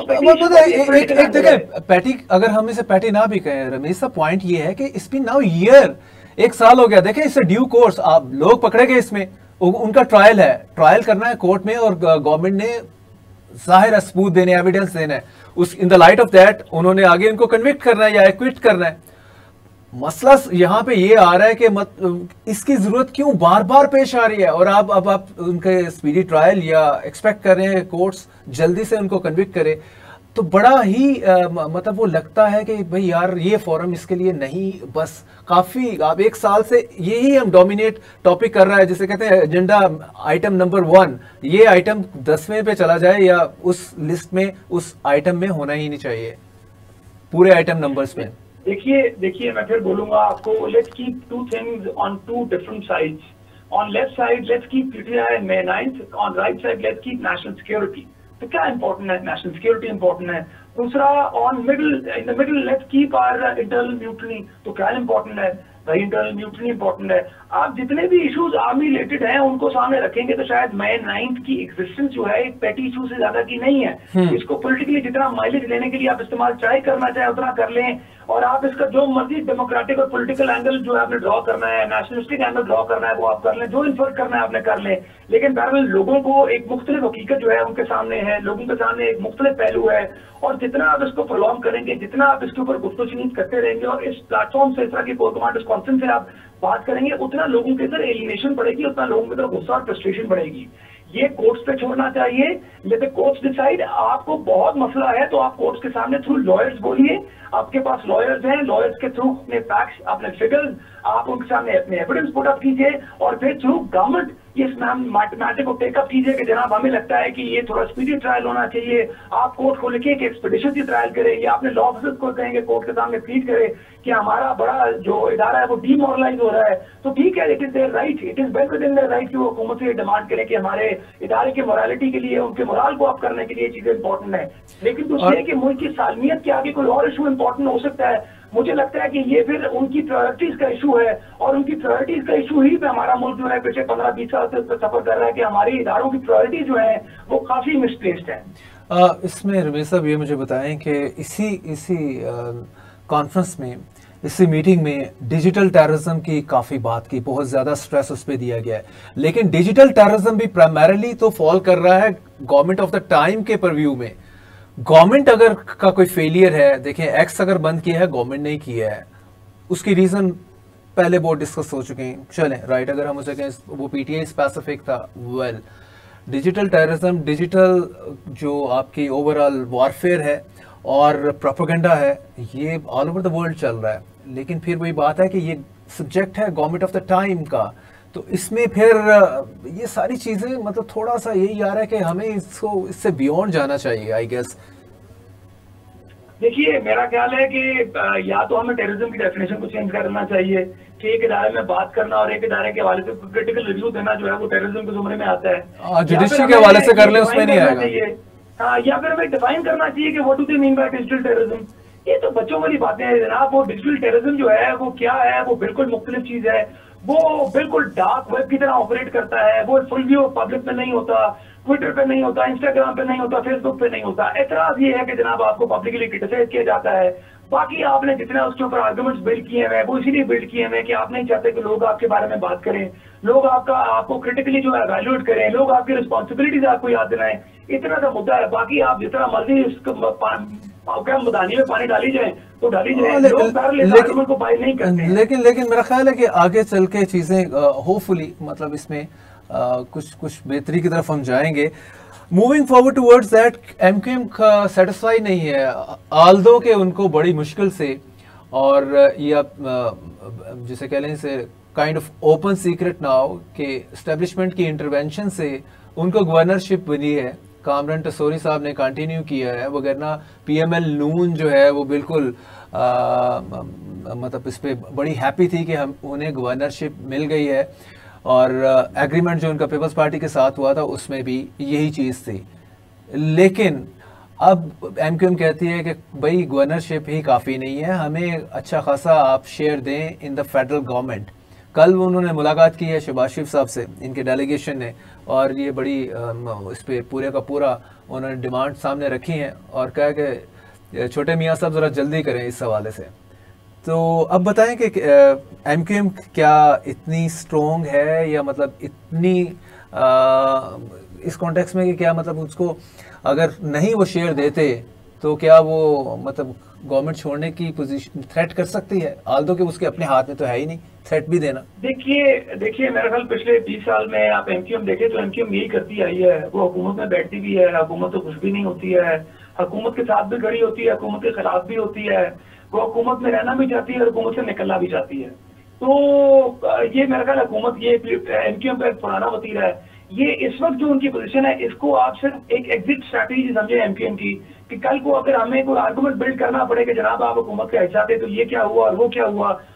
देखिए, पैटी अगर हम इसे पैटी ना भी कहें रमेश साहब, पॉइंट ये है कि इट्स बीन नाउ ईयर, एक साल हो गया। देखें, इससे ड्यू कोर्स आप लोग पकड़े गए, इसमें उनका ट्रायल है, ट्रायल करना है कोर्ट में और गवर्नमेंट ने जाहिर सबूत देने, एविडेंस देना है। उस in the light of that उन्होंने आगे इनको कन्विक्ट करना है या एक्विट करना है। मसला यहाँ पे ये आ रहा है कि मत, इसकी जरूरत क्यों बार बार पेश आ रही है और आप अब आप उनके स्पीडी ट्रायल या एक्सपेक्ट कर रहे हैं कोर्ट्स जल्दी से उनको कन्विक्ट करे, तो बड़ा ही आ, मतलब वो लगता है कि भाई यार ये फोरम इसके लिए नहीं। बस काफी आप एक साल से यही हम डोमिनेट टॉपिक कर रहा है, जिसे कहते हैं एजेंडा आइटम नंबर वन, ये आइटम दसवें पे चला जाए या उस लिस्ट में उस आइटम में होना ही नहीं चाहिए पूरे आइटम नंबर्स में। देखिए देखिए मैं फिर बोलूंगा आपको, let's keep two things on two different sides. On left side, let's keep P T I and May ninth. On right side, let's keep national security. तो क्या important है? National security important है. दूसरा, on middle, in the middle, let's keep our uh, internal mutiny. तो क्या important है? भाई internal mutiny important है. आप जितने भी इश्यूज आर्मी रिलेटेड हैं उनको सामने रखेंगे तो शायद मई नाइन्थ की एग्जिस्टेंस जो है एक पेटी इशू से ज्यादा की नहीं है. इसको पॉलिटिकली जितना माइलेज लेने के लिए आप इस्तेमाल चाहे करना चाहे उतना कर लें, और आप इसका जो मर्जी डेमोक्रेटिक और पॉलिटिकल एंगल जो है आपने ड्रॉ करना है, नेशनलिस्टिक एंगल ड्रॉ करना है वो आप कर लें, जो इन्फर्ट करना है आपने कर लें. लेकिन बहरहाल लोगों को एक मुख्तलिफ हकीकत जो है उनके सामने है, लोगों के सामने एक मुख्तलिफ पहलू है, और जितना आप इसको प्रोलॉन्ग करेंगे, जितना आप इसके ऊपर गुफ्तगू करते रहेंगे और इस प्लेटफॉर्म से, इस तरह की कोर कमांडर्स कॉन्फ्रेंस से आप बात करेंगे, उतना लोगों के अंदर एलिनेशन बढ़ेगी, उतना लोगों के अंदर गुस्सा और फ्रस्ट्रेशन बढ़ेगी. ये कोर्ट्स पे छोड़ना चाहिए. Let the courts decide. आपको बहुत मसला है तो आप कोर्ट्स के सामने थ्रू लॉयर्स बोलिए. आपके पास लॉयर्स हैं, लॉयर्स के थ्रू अपने फैक्ट्स, अपने फिगर्स आप उनके सामने अपने एविडेंस पुट अप कीजिए, और फिर थ्रू गवर्नमेंट इस मैटर को टेकअप कीजिए कि जनाब हमें लगता है कि ये थोड़ा स्पीडी ट्रायल होना चाहिए. आप कोर्ट को लिखिए कि एक्सपेडिशनरी ट्रायल करें, या अपने लॉ ऑफिसर्स को कहेंगे कोर्ट के सामने प्लीड करें कि हमारा बड़ा जो इदारा है वो डीमोरलाइज हो रहा है. तो ठीक है, it is their right, it is well within their right कि वो हुकूमत से डिमांड करें कि हमारे इदारे की मोरालिटी के लिए, उनके मोराल को अप करने के लिए चीजें इंपॉर्टेंट है. लेकिन दूसरी है कि मुल्क की सालमियत के आगे कोई और इशू इंपॉर्टेंट हो सकता है. मुझे लगता है कि ये फिर उनकी प्रायोरिटीज का इशू है, और उनकी प्रायोरिटीज का इशू ही पे हमारा मुल्क जो है पिछले पंद्रह बीस साल से सफर कर रहा है कि हमारे इदारों की प्रायोरिटी जो है वो काफी मिसप्लेस्ड है. आ, इसमें रमेश साहब ये मुझे बताएं कि इसी इसी कॉन्फ्रेंस में, इसी मीटिंग में डिजिटल टेररिज्म की काफ़ी बात की, बहुत ज़्यादा स्ट्रेस उस पर दिया गया है. लेकिन डिजिटल टेररिज्म भी प्राइमरीली तो फॉल कर रहा है गवर्नमेंट ऑफ द टाइम के परव्यू में. गवर्नमेंट अगर का कोई फेलियर है, देखें एक्स अगर बंद किया है गवर्नमेंट ने किया है, उसकी रीज़न पहले बहुत डिस्कस हो चुके हैं. चलें राइट, अगर हम उसे कहें वो पीटीआई स्पेसिफिक था, वेल डिजिटल टेररिज्म, डिजिटल जो आपकी ओवरऑल वॉरफेयर है और प्रोपेगेंडा है, ये ऑल ओवर द वर्ल्ड चल रहा है. लेकिन फिर वही बात है कि ये सब्जेक्ट है गवर्नमेंट ऑफ द टाइम का, तो इसमें फिर ये सारी चीज़ें मतलब थोड़ा सा यही आ रहा है कि हमें इसको इससे बियॉन्ड जाना चाहिए आई गेस. देखिए मेरा ख्याल है कि या तो हमें टेररिज्म की डेफिनेशन को चेंज करना चाहिए कि एक इदारे में बात करना और एक इदारे के हवाले से क्रिटिकल रिव्यू देना जो है वो टेररिज्म के जुमरे में आता है. जुडिशरी के हवाले से कर ले, उसमें नहीं आएगा. हाँ, या फिर हमें डिफाइन करना चाहिए कि what do they mean by digital terrorism. ये तो बच्चों वाली बातें हैं जनाब. वो डिजिटल टेररिज्म जो है वो क्या है, वो बिल्कुल मुख्तलिफ चीज है. वो बिल्कुल डार्क वेब की तरह ऑपरेट करता है. वो फुल व्यू पब्लिक में नहीं होता, ट्विटर पे नहीं होता, इंस्टाग्राम पे नहीं होता, फेसबुक पे नहीं होता. एतराज ये है कि जनाब आपको पब्लिकली क्रिटिसाइज किया जाता है. बाकी आपने जितने उसके ऊपर आर्गुमेंट्स बिल्ड किए हैं वो इसीलिए बिल्ड किए हैं कि आप नहीं चाहते कि लोग आपके बारे में बात करें, लोग आपका आपको क्रिटिकली जो है वैल्यूएट करें, लोग आपकी रिस्पॉन्सिबिलिटीज आपको याद दिलाएं. इतना सा मुद्दा है. बाकी आप जितना मर्जी क्या मदानी में पानी डाली जाए तो डाली जाए, लोग आर्गुमेंट को बाय नहीं करते. लेकिन लेकिन मेरा ख्याल है कि आगे चल के चीजें होपफुली मतलब इसमें Uh, कुछ कुछ बेहतरी की तरफ हम जाएंगे. Moving forward towards that, MQM का सेटिस्फाई नहीं है, आल्दो के उनको बड़ी मुश्किल से, और ये आप जिसे कह लें से kind of open secret now कि एस्टेब्लिशमेंट की इंटरवेंशन से उनको गवर्नरशिप बनी है. कामरान टसोरी साहब ने कंटिन्यू किया है, वगैरह पीएमएल नून जो है वो बिल्कुल आ, मतलब इस पर बड़ी हैप्पी थी कि हम उन्हें गवर्नरशिप मिल गई है, और एग्रीमेंट uh, जो उनका पीपल्स पार्टी के साथ हुआ था उसमें भी यही चीज़ थी. लेकिन अब एमक्यूएम कहती है कि भाई गवर्नरशिप ही काफ़ी नहीं है, हमें अच्छा खासा आप शेयर दें इन द फेडरल गवर्नमेंट. कल उन्होंने मुलाकात की है शहबाज शरीफ साहब से, इनके डेलीगेशन ने, और ये बड़ी uh, इस पर पूरे का पूरा उन्होंने डिमांड सामने रखी हैं और कहा कि छोटे मियाँ साहब ज़रा जल्दी करें इस हवाले से. तो अब बताएं कि एमक्यूएम क्या इतनी स्ट्रॉन्ग है, या मतलब इतनी आ, इस कॉन्टेक्स्ट में कि क्या मतलब उसको अगर नहीं वो शेयर देते तो क्या वो मतलब गवर्नमेंट छोड़ने की पोजीशन थ्रेट कर सकती है, आल्दो कि उसके अपने हाथ में तो है ही नहीं थ्रेट भी देना. देखिए देखिए मेरा ख्याल पिछले बीस साल में आप एमक्यूएम देखें तो एमक्यूएम यही करती आई है. वो हुकूमत में बैठती भी है, हुकूमत तो कुछ भी नहीं होती है, हुकूमत के साथ भी खड़ी होती है, हुकूमत के खिलाफ भी होती है, वो हुकूमत में रहना भी चाहती है और हुकूमत से निकलना भी चाहती है. तो ये मेरा ख्याल हुकूमत, ये एमक्यूएम का एक पुराना वतीरा है. ये इस वक्त जो उनकी पोजीशन है इसको आप सिर्फ एक एग्जिट स्ट्रैटेजी समझे एमक्यूएम की, कि कल को अगर हमें कोई आर्गुमेंट बिल्ड करना पड़े कि जनाब आप हुकूमत का हिस्सा थे तो ये क्या हुआ और वो क्या हुआ,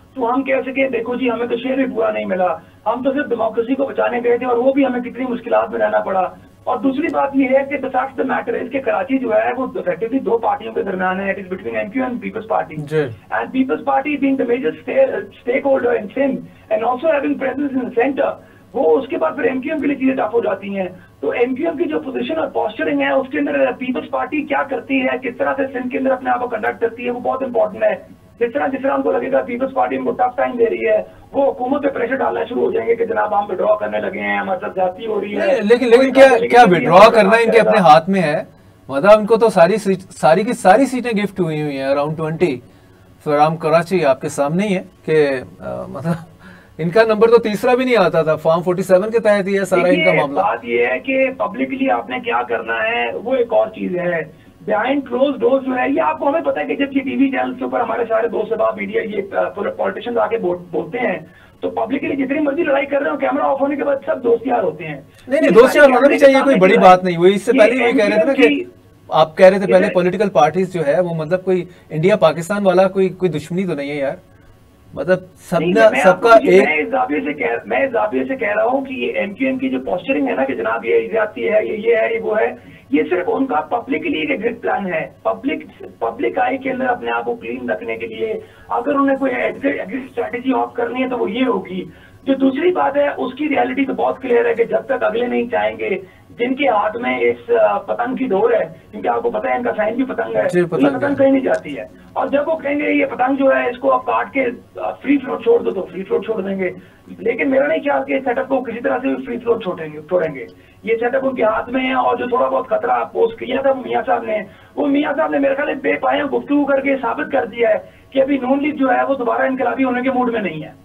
तो हम कह सके देखो जी हमें तो शेयर भी पूरा नहीं मिला, हम तो सिर्फ डेमोक्रेसी को बचाने गए थे और वो भी हमें कितनी मुश्किलात में रहना पड़ा। और दूसरी बात ये है कि the fact the matter is कि कराची जो है वो इफेक्टिवली दो पार्टियों के दरमियान है, it is between MQ and Peoples Party, and Peoples Party being the major stakeholder in Sindh and also having presence in the centre, वो उसके बाद फिर एमक्यूएम के लिए चीजें टफ हो जाती हैं। तो एमक्यूएम की जो पोजीशन और पोस्चरिंग है उसके अंदर पीपल्स पार्टी क्या करती है, किस तरह से सिंध के अंदर अपने आप को कंडक्ट करती है, वो बहुत इंपॉर्टेंट है। जिस तरह जिस तरह उनको लगेगा पीपल्स पार्टी उनको टफ टाइम दे रही है, वो हुकूमत पे प्रेशर डालना शुरू हो जाएंगे कि जनाब हम विड्रॉ करने लगे हैं, हमारे साथ जाती हो रही है। लेकिन लेकिन क्या क्या विड्रॉ करना इनके अपने हाथ में है? मतलब इनको तो सारी सारी की सारी सीटें गिफ्ट हुई हुई हैं, अराउंड ट्वेंटी फ्राम कराची आपके सामने ही है कि मतलब इनका नंबर तो तीसरा भी नहीं आता था, फॉर्म सैंतालीस के तहत ही है सारा इनका मामला। बात ये है कि पब्लिकली आपने क्या करना है वो एक और चीज है, बिहाइंड क्लोज डोर्स जो है ये आपको हमें पता है कि जब ये टीवी चैनल के ऊपर हमारे सारे दोस्त सभा मीडिया ये पॉलिटिशियंस आके बोलते हैं तो पब्लिकली जितनी मर्जी लड़ाई कर रहे हो कैमरा ऑफ होने के बाद सब दोस्त यार होते हैं। नहीं नहीं दोस्त यार होना भी चाहिए, कोई बड़ी बात नहीं। वही इससे पहले वही कह रहे थे ना कि आप कह रहे थे पहले पॉलिटिकल पार्टीज जो है वो मतलब कोई इंडिया पाकिस्तान वाला कोई कोई दुश्मनी तो नहीं है यार, मतलब सबका सबका एक मैं इस जाविये से कह मैं इस जाविये से कह रहा हूँ कि ये एमक्यूएम की जो पोस्चरिंग है ना कि जनाब ये ज्यादती है, ये ये है, ये वो है, ये सिर्फ उनका पब्लिक के लिए एक एग्जिट प्लान है। पब्लिक पब्लिक आई के अंदर अपने आप को क्लीन रखने के लिए अगर उन्हें कोई एग्जिट स्ट्रैटेजी ऑफ करनी है तो वो ये होगी। जो दूसरी बात है उसकी रियलिटी तो बहुत क्लियर है कि जब तक अगले नहीं चाहेंगे जिनके हाथ में इस पतंग की डोर है, क्योंकि आपको पता है इनका साइन भी पतंग है, ये पतंग कहीं नहीं जाती है। और जब वो कहेंगे ये पतंग जो है इसको आप काट के फ्री फ्लोट छोड़ दो तो फ्री फ्लोट छोड़ देंगे। लेकिन मेरा नहीं ख्याल कि इस सेटअप को किसी तरह से भी फ्री फ्लोट छोड़ेंगे छोड़ेंगे ये सेटअप उनके हाथ में है। और जो थोड़ा बहुत खतरा पोस्ट किया था मियाँ साहब ने, वो मियाँ साहब ने मेरे ख्याल बेपाया गुफ्तगू करके साबित कर दिया है कि अभी नून लीग जो है वो दोबारा इनकलाबी होने के मूड में नहीं है।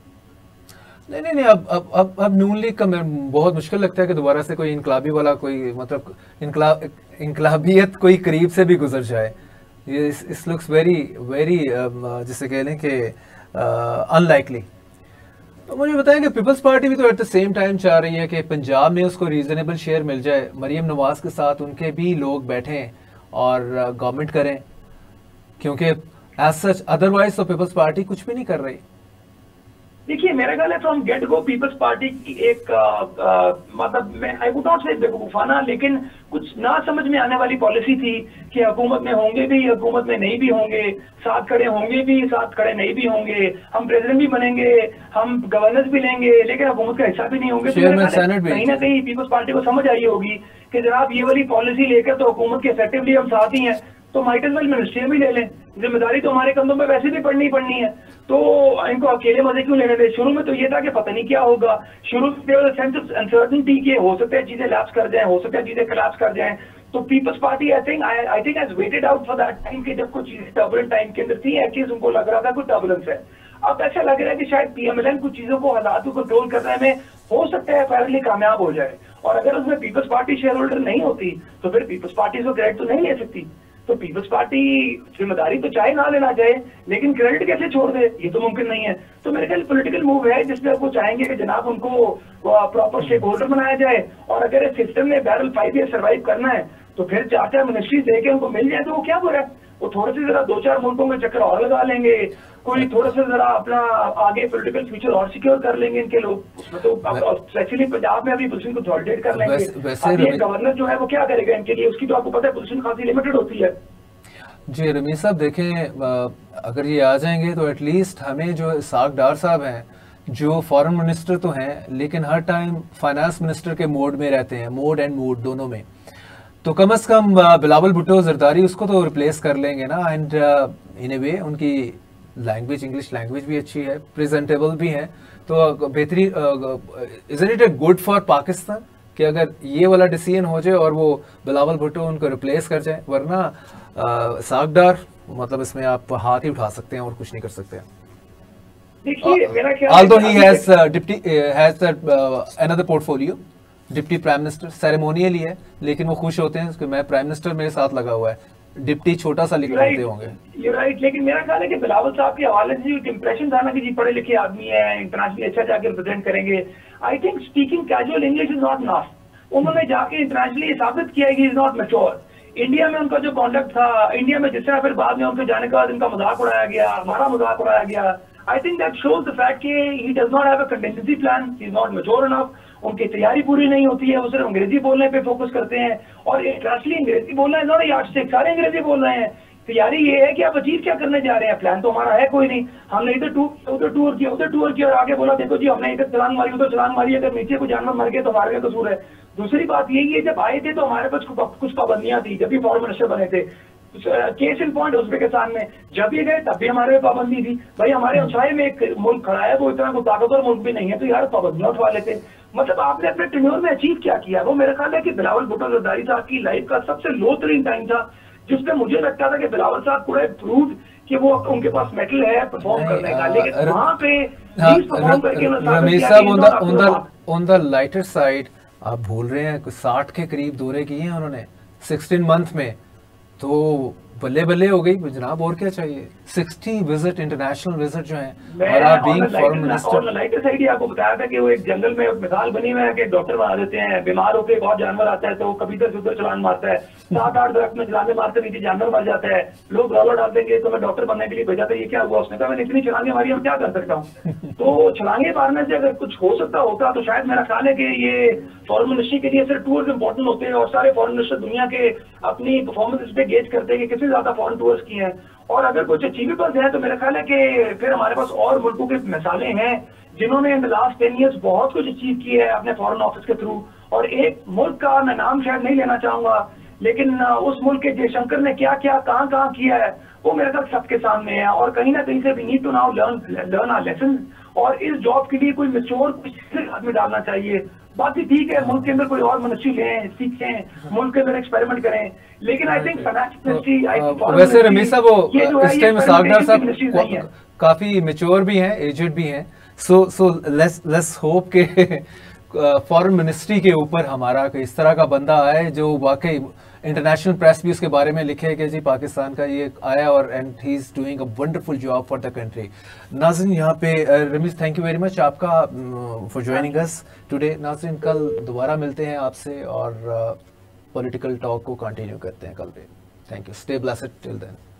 नहीं नहीं नहीं अब अब अब अब नून लीग का बहुत मुश्किल लगता है कि दोबारा से कोई इनकलाबी वाला कोई मतलब इनकलाब इनकलाबियत कोई करीब से भी गुजर जाए। ये इस लुक्स वेरी वेरी जिसे कह लें कि अनलाइकली। तो मुझे बताएं कि पीपल्स पार्टी भी तो एट द सेम टाइम चाह रही है कि पंजाब में उसको रीजनेबल शेयर मिल जाए, मरीम नवाज के साथ उनके भी लोग बैठें और गवर्नमेंट करें, क्योंकि एज सच अदरवाइज तो पीपल्स पार्टी कुछ भी नहीं कर रही। देखिए मेरा ख्याल है from get go Peoples Party की एक आ, आ, मतलब मैं आई वुड नॉट से बेवकूफाना लेकिन कुछ ना समझ में आने वाली पॉलिसी थी कि हुकूमत में होंगे भी, हुकूमत में नहीं भी होंगे, साथ खड़े होंगे भी, साथ खड़े नहीं भी होंगे, हम प्रेसिडेंट भी बनेंगे, हम गवर्नर्स भी लेंगे लेकिन हुकूमत का हिस्सा भी नहीं होंगे। तो कहीं ना कहीं पीपल्स पार्टी को समझ आई होगी कि जनाब ये वाली पॉलिसी लेकर तो हुकूमत के इफेक्टिवली हम साथ ही हैं, तो माइट एज वेल मिनिस्ट्री भी ले लें, जिम्मेदारी तो हमारे कंधों पे वैसे भी पड़नी ही पड़नी है, तो इनको अकेले मजे क्यों लेने थे। शुरू में तो ये था कि पता नहीं क्या होगा, शुरू में सेंस ऑफ अनसर्टेनिटी के हो सकता है चीजें लैप्स कर जाएं, हो सकता है चीजें कोलैप्स कर जाएं। तो Peoples Party I think I think has waited out for that time कि जब कुछ चीजें टर्बुलेंट टाइम के अंदर थी, एटलीस्ट उनको लग रहा था कुछ टर्बुलेंस है। अब ऐसा लग रहा है कि शायद पीएमएलएन कुछ चीजों को हालात को कंट्रोल करने में हो सकता है फाइनली कामयाब हो जाए, और अगर उसमें पीपल्स पार्टी शेयर होल्डर नहीं होती तो फिर पीपल्स पार्टी को क्रेडिट तो नहीं ले सकती। तो पीपल्स पार्टी जिम्मेदारी तो चाहे ना लेना चाहे लेकिन क्रेडिट कैसे छोड़ दे, ये तो मुमकिन नहीं है। तो मेरे ख्याल पॉलिटिकल मूव है जिसमें वो चाहेंगे कि जनाब उनको प्रॉपर शेक होल्डर बनाया जाए, और अगर इस सिस्टम में बैरल फाइव ईयर सर्वाइव करना है तो फिर चार चार मिनिस्ट्री देके उनको मिल जाए तो वो क्या बुरा है। वो थोड़े से जरा दो चार मुल्कों के चक्कर और लगा लेंगे, कोई थोड़ा सा जरा अपना आगे पॉलिटिकल फ्यूचर और सिक्योर कर लेंगे इनके लोग, उसमें तो स्पेशली पंजाब में अभी पोजीशन को सॉलिडेट कर लेंगे। अब ये गवर्नर जो है वो क्या करेगा इनके लिए, उसकी तो आपको पता है पोजीशन काफी लिमिटेड होती है। जी रमीज साहब देखें, अगर ये आ जाएंगे तो एटलीस्ट हमें जो इसाक डार साहब हैं जो फॉरेन मिनिस्टर तो हैं लेकिन हर टाइम फाइनेंस मिनिस्टर के मोड में रहते हैं, मोड एंड मूड दोनों में, तो कम अज कम बिलावल भुट्टो जरदारी उसको तो रिप्लेस कर लेंगे ना। एंड इन ए वे उनकी लैंग्वेज इंग्लिश लैंग्वेज भी अच्छी है, प्रेजेंटेबल भी है, तो बेहतरीन isn't it a good for Pakistan कि अगर ये वाला डिसीजन हो जाए और वो बिलावल भुट्टो उनको रिप्लेस कर जाए, वरना सागडार मतलब इसमें आप हाथ ही उठा सकते हैं और कुछ नहीं कर सकते हैं। देखिए मेरा ख्याल although he has uh, deputy has that uh, another portfolio, deputy prime minister ceremonial ही है लेकिन वो खुश होते हैं कि मैं प्राइम मिनिस्टर मेरे साथ लगा हुआ है, डिप्टी छोटा सा लिख लेते होंगे। यू राइट, लेकिन मेरा ख्याल है कि बिलावल साहब के हवाले से जो इंप्रेशन था ना कि जी पढ़े लिखे आदमी है, इंटरनेशनली अच्छा जाके रिप्रेजेंट करेंगे, I think speaking casual English is not enough. उन्होंने जाके इंटरनेशनली साबित किया है कि इज नॉट मैच्योर। इंडिया में उनका जो कॉन्डक्ट था, इंडिया में जिस तरह फिर बाद में उनके जाने के बाद इनका मजाक उड़ाया गया, हमारा मजाक उड़ाया गया, I think that shows the fact कि he does not have a contingency plan, he is not mature enough, उनकी तैयारी पूरी नहीं होती है, वो सिर्फ अंग्रेजी बोलने पे फोकस करते हैं। और इंटरनेशनली अंग्रेजी बोलना है नॉट अ यार्डस्टिक, सारे अंग्रेजी बोल रहे हैं। तैयारी ये है कि आप अचीव क्या करने जा रहे हैं, प्लान तो हमारा है कोई नहीं। हमने इधर टूर उधर टूर किया उधर टूर किया और आगे बोला देखो जी हमने इधर छलांग मारी उधर छलांग मारी, अगर नीचे कोई जानवर मर गए तो हमारे का कसूर है। दूसरी बात यही है, जब आए थे तो हमारे पास कुछ पाबंदियां थी, जब भी फॉरेन मिनिस्टर बने थे। केस इन पॉइंट उज्बेकिस्तान में जब भी गए तब भी हमारे पाबंदी थी। भाई हमारे हमसाये में एक मुल्क खड़ा है, वो इतना कोई ताकतवर मुल्क भी नहीं है, तो यार पाबंदियां उठवा लेते। मतलब आपने अपने टेन्योर में अचीव क्या किया? वो मेरा ख्याल है कि बिलावल भुट्टो जरदारी साहब की लाइफ का सबसे लो तरीन टाइम था, जिसपे मुझे लगता था कि बिलावल साहब पूरे प्रूव कि वो उनके पास मेटल है परफॉर्म करने का, लेकिन वहां पे परफॉर्म करके रमेश साहब ऑन द लाइटर साइड आप भूल रहे हैं, साठ के करीब दौरे किए हैं उन्होंने सिक्सटीन मंथ में, तो बल्ले बल्ले हो गई जनाब, और क्या चाहिए। सिक्सटी विजिट इंटरनेशनल विजिट जो है, और आप being foreign minister. Lighter side ही आपको बताया था कि वो एक जंगल में मिसाल बनी हुई है कि डॉक्टर बना देते हैं, बीमार होकर एक और जानवर आता है तो कभी इधर से उधर छलांग मारता है, सात आठ दरख्त में छलांगे मारते नीचे जानवर मर जाता है, लोग रौला डाल देंगे तो मैं डॉक्टर बनने के लिए भेजा था, ये क्या हुआ? उसने कहा मैंने इतनी छलांगे मारी, हम क्या कर सकता हूँ। तो छलांगे मारने से अगर कुछ हो सकता होता तो शायद मेरा ख्याल है कि ये फॉरेन मिनिस्ट्री के लिए सिर्फ टूर्स इंपॉर्टेंट होते हैं, और सारे फॉरेन मिनिस्टर दुनिया के अपनी परफॉर्मेंस पे गेज करते हैं कि कितने ज्यादा फॉरेन टूर्स किए हैं। और अगर कुछ अचीवेबल्स है तो मेरा ख्याल है कि फिर हमारे पास और मुल्कों की मिसालें हैं जिन्होंने in the last ten years बहुत कुछ अचीव किया है अपने फॉरेन ऑफिस के थ्रू। और एक मुल्क का मैं नाम शायद नहीं लेना चाहूंगा, लेकिन उस मुल्क के जयशंकर ने क्या क्या कहाँ कहाँ किया है वो मेरे ख्याल सबके सामने है। और कहीं ना कहीं से we need to now learn learn our lesson, और इस जॉब के लिए कोई मैच्योर कोई आदमी डालना चाहिए। बाकी ठीक है, मुल्क के अंदर कोई और मिनिस्ट्री लें, सीखें, मुल्क के अंदर एक्सपेरिमेंट करें, लेकिन आई थिंक फाइनेंस मिनिस्ट्री। वैसे रमेश साहब वो इस टाइम सागदार साहब काफी मैच्योर भी हैं, एजेड भी हैं, so so let's let's hope के फॉरेन मिनिस्ट्री के ऊपर हमारा इस तरह का बंदा आए जो वाकई इंटरनेशनल प्रेस भी उसके बारे में लिखे कि जी पाकिस्तान का ये आया और and he is doing a wonderful job for the country. नाज़रीन यहाँ पे Ramiz thank you very much आपका फॉर ज्वाइनिंग अस टुडे। नाज़रीन कल दोबारा मिलते हैं आपसे और पॉलिटिकल uh, टॉक को कंटिन्यू करते हैं कल पे। Thank you, stay blessed till then.